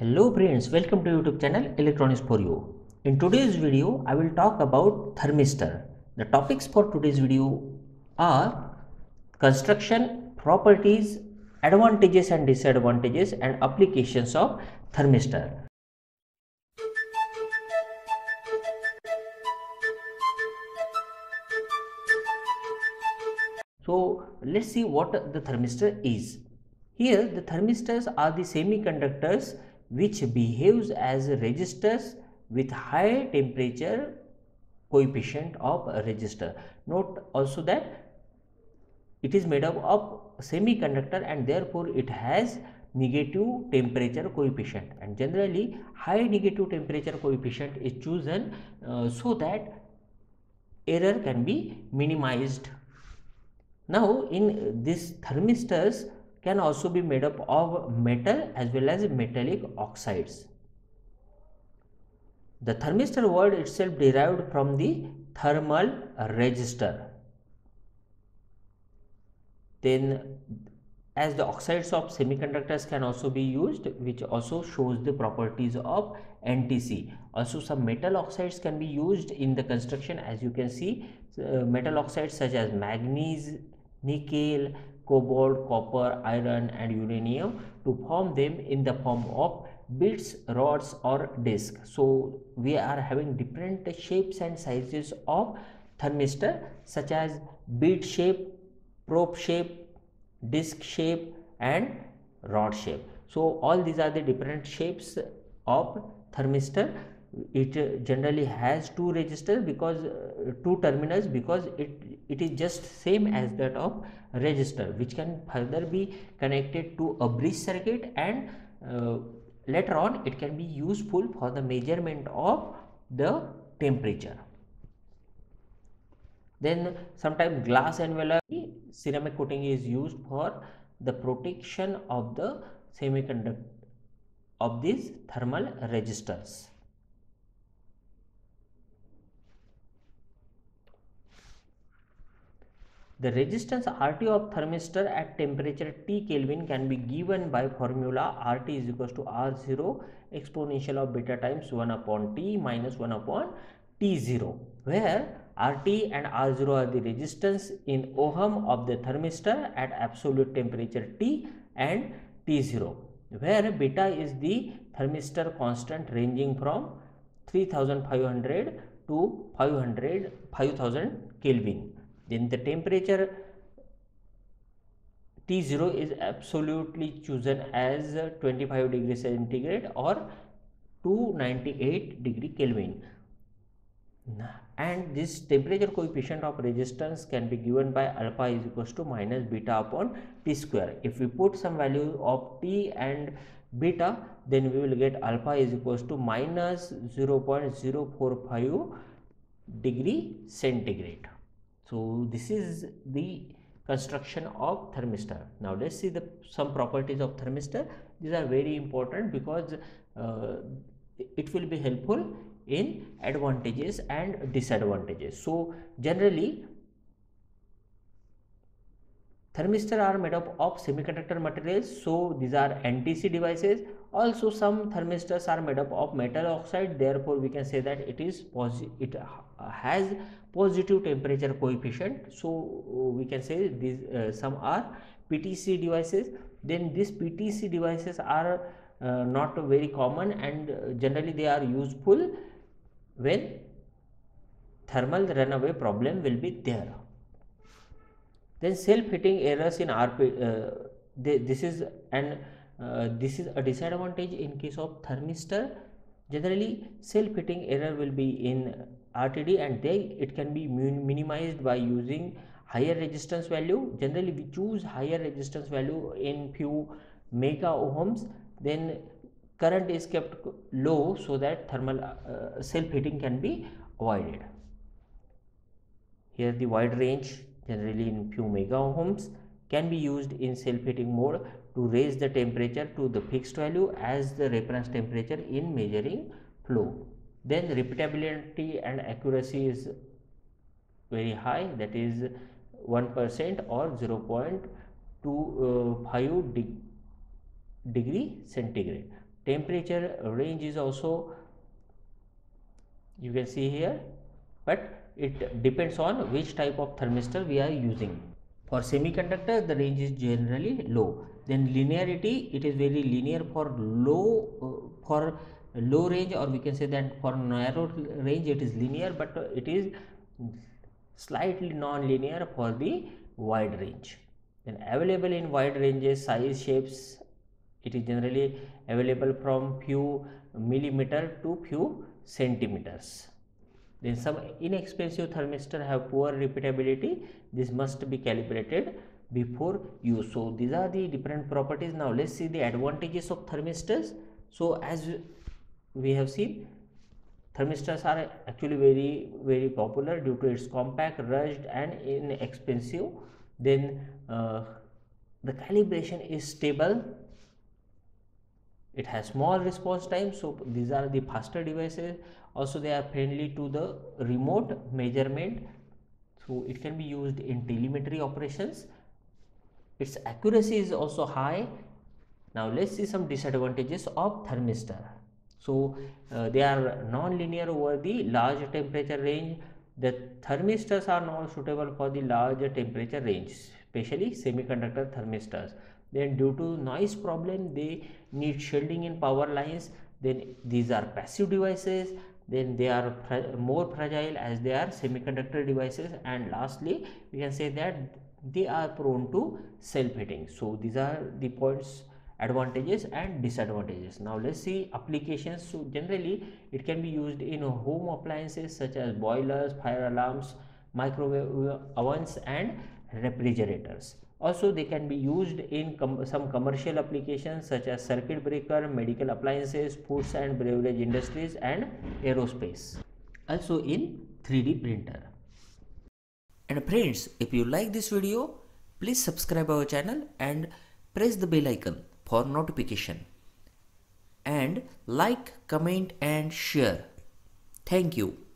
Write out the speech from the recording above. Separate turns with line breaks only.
Hello friends, welcome to YouTube channel Electronics for You. In today's video, I will talk about thermistor. The topics for today's video are construction, properties, advantages and disadvantages and applications of thermistor. So let's see what the thermistor is. Here the thermistors are the semiconductors which behaves as resistors with high temperature coefficient of a resistor. Note also that it is made up of semiconductor and therefore it has negative temperature coefficient, and generally high negative temperature coefficient is chosen so that error can be minimized. Now in these thermistors can also be made up of metal as well as metallic oxides. The thermistor word itself derived from the thermal resistor. Then as the oxides of semiconductors can also be used, which also shows the properties of NTC. Also some metal oxides can be used in the construction, as you can see metal oxides such as manganese, nickel, cobalt, copper, iron and uranium, to form them in the form of bits, rods or disc. So we are having different shapes and sizes of thermistor such as bead shape, probe shape, disc shape and rod shape. So all these are the different shapes of thermistor. It generally has two resistors because two terminals, because it is just same as that of resistor, which can further be connected to a bridge circuit, and later on it can be useful for the measurement of the temperature. Then sometimes glass envelope ceramic coating is used for the protection of the semiconductor of these thermal resistors. The resistance RT of thermistor at temperature T Kelvin can be given by formula RT is equals to R0 exponential of beta times 1 upon T minus 1 upon T0, where RT and R0 are the resistance in ohm of the thermistor at absolute temperature T and T0, where beta is the thermistor constant ranging from 3500 to 5000 Kelvin. Then the temperature T0 is absolutely chosen as 25 degree centigrade or 298 degree Kelvin. And this temperature coefficient of resistance can be given by alpha is equals to minus beta upon T square. If we put some value of T and beta, then we will get alpha is equals to minus 0.045 degree centigrade. So this is the construction of thermistor. Now let's see some properties of thermistor. These are very important because it will be helpful in advantages and disadvantages. So generally thermistor are made up of semiconductor materials, so these are NTC devices. Also some thermistors are made up of metal oxide, therefore we can say that it has positive temperature coefficient. So we can say these some are PTC devices. Then these PTC devices are not very common, and generally they are useful when thermal runaway problem will be there. Then self-heating errors in this is a disadvantage in case of thermistor. Generally self-heating error will be in RTD, and it can be minimized by using higher resistance value. Generally we choose higher resistance value in few mega ohms. Then current is kept low so that thermal self-heating can be avoided. Here the wide range, generally in few mega ohms, can be used in self-heating mode to raise the temperature to the fixed value as the reference temperature in measuring flow. Then repeatability and accuracy is very high, that is 1% or 0.25 degree centigrade. temperature range is also, you can see here, but it depends on which type of thermistor we are using. For semiconductor, the range is generally low. Then linearity, it is very linear for low range, or we can say that for narrow range it is linear, but it is slightly non-linear for the wide range. Then available in wide ranges, size, shapes, it is generally available from few millimeter to few centimeters. Then some inexpensive thermistor have poor repeatability. This must be calibrated before use. So these are the different properties. Now let's see the advantages of thermistors. So as we have seen, thermistors are actually very popular due to its compact, rushed and inexpensive. Then the calibration is stable, it has small response time, so these are the faster devices. Also they are friendly to the remote measurement, so it can be used in telemetry operations. Its accuracy is also high. Now let's see some disadvantages of thermistor. So they are non-linear over the large temperature range. The thermistors are not suitable for the larger temperature range, especially semiconductor thermistors. Then due to noise problem, they need shielding in power lines. Then these are passive devices. Then they are more fragile as they are semiconductor devices. And lastly, we can say that they are prone to self-heating. So these are the points, advantages and disadvantages. Now let's see applications. So generally it can be used in home appliances such as boilers, fire alarms, microwave ovens and refrigerators. Also they can be used in some commercial applications such as circuit breaker, medical appliances, foods and beverage industries and aerospace. Also in 3D printer. And friends, if you like this video, please subscribe our channel and press the bell icon for notification. And like, comment and share. Thank you.